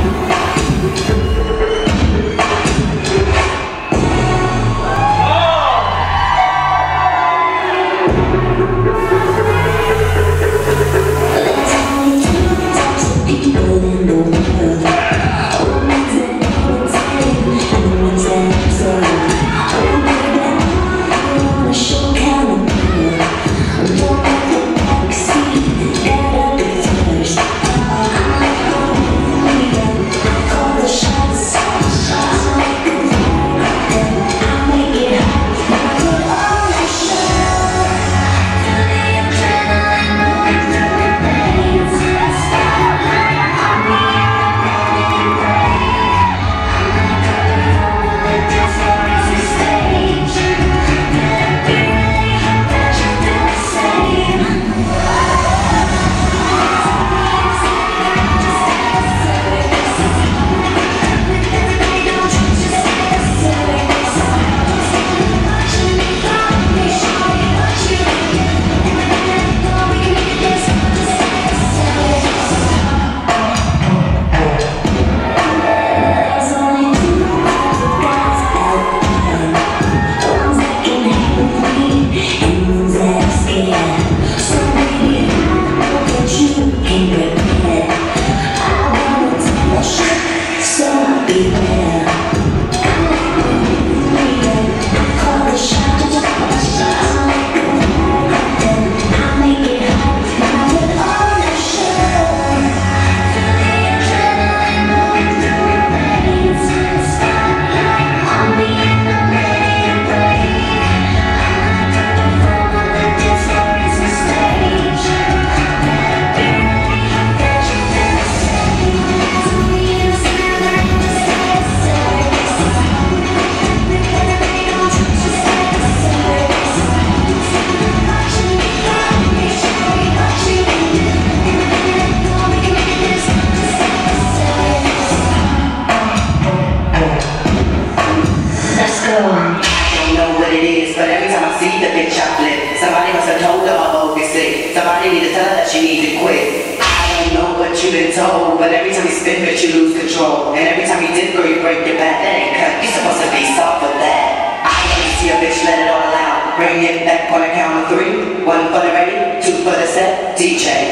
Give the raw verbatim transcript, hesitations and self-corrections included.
Somebody need to tell her that she needs to quit. I don't know what you've been told, but every time you spin, bitch, you lose control. And every time you dip, girl, you break your back. That ain't cut. You're supposed to be soft with that. I want to see a bitch let it all out. Bring it back on a count of three. One for the ready, two for the set. D J.